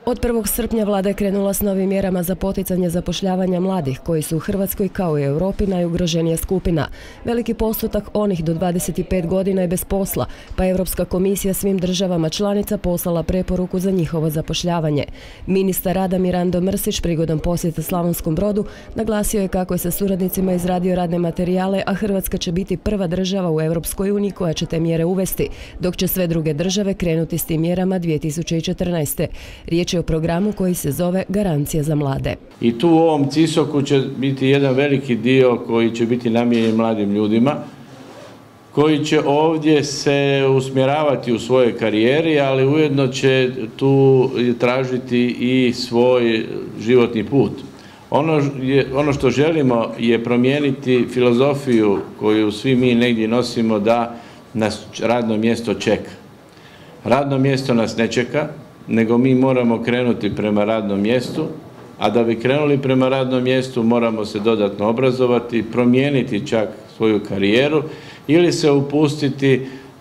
Od 1. srpnja vlada je krenula s novim mjerama za poticanje zapošljavanja mladih, koji su u Hrvatskoj kao i Europi najugroženija skupina. Veliki postotak onih do 25 godina je bez posla, pa je Europska komisija svim državama članica poslala preporuku za njihovo zapošljavanje. Ministar rada Mirando Mrsić prigodom posjeta Slavonskom Brodu naglasio je kako je sa suradnicima izradio radne materijale, a Hrvatska će biti prva država u Europskoj uniji koja će te mjere uvesti, dok će sve druge države krenuti s tim mjerama 2014. Riječ je o programu koji se zove Garancija za mlade. I tu u ovom CISOK-u će biti jedan veliki dio koji će biti namijenjen mladim ljudima, koji će ovdje se usmjeravati u svojoj karijeri, ali ujedno će tu tražiti i svoj životni put. Ono što želimo je promijeniti filozofiju koju svi mi negdje nosimo, da nas radno mjesto čeka. Radno mjesto nas ne čeka, nego mi moramo krenuti prema radnom mjestu, a da bi krenuli prema radnom mjestu moramo se dodatno obrazovati, promijeniti čak svoju karijeru ili se upustiti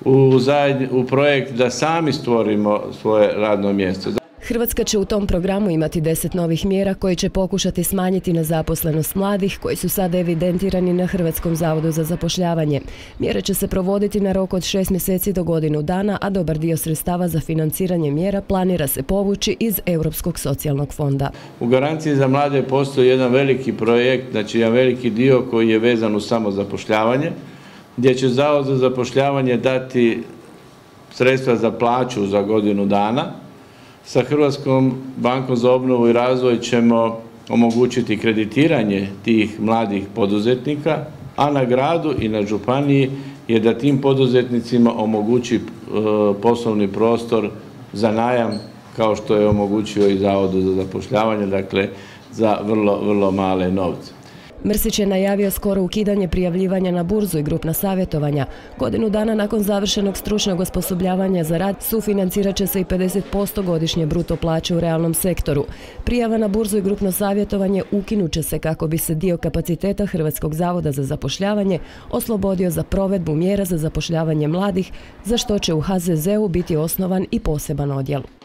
u projekt da sami stvorimo svoje radno mjesto. Hrvatska će u tom programu imati 10 novih mjera koji će pokušati smanjiti nezaposlenost mladih koji su sada evidentirani na Hrvatskom zavodu za zapošljavanje. Mjere će se provoditi na rok od 6 mjeseci do godinu dana, a dobar dio sredstava za financiranje mjera planira se povući iz Europskog socijalnog fonda. U Garanciji za mlade postoji jedan veliki projekt, znači jedan veliki dio koji je vezan uz samozapošljavanje, gdje će Zavod za zapošljavanje dati sredstva za plaću za godinu dana. Sa Hrvatskom bankom za obnovu i razvoj ćemo omogućiti kreditiranje tih mladih poduzetnika, a na gradu i na županiji je da tim poduzetnicima omogući poslovni prostor za najam, kao što je omogućio i Zavodu za zapošljavanje, dakle za vrlo male novce. Mrsić je najavio skoro ukidanje prijavljivanja na burzu i grupna savjetovanja. Godinu dana nakon završenog stručnog osposobljavanja za rad sufinancirat će se i 50% godišnje bruto plaće u realnom sektoru. Prijava na burzu i grupno savjetovanje ukinut će se kako bi se dio kapaciteta Hrvatskog zavoda za zapošljavanje oslobodio za provedbu mjera za zapošljavanje mladih, za što će u HZZ-u biti osnovan i poseban odjel.